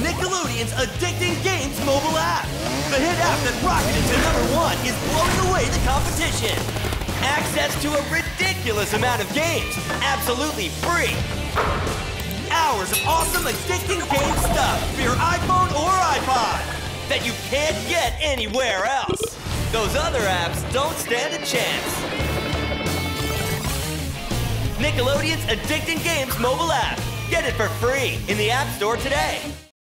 Nickelodeon's Addicting Games Mobile App. The hit app that rocketed to #1 is blowing away the competition. Access to a ridiculous amount of games, absolutely free. Hours of awesome addicting game stuff for your iPhone or iPod that you can't get anywhere else. Those other apps don't stand a chance. Nickelodeon's Addicting Games Mobile App. Get it for free in the App Store today.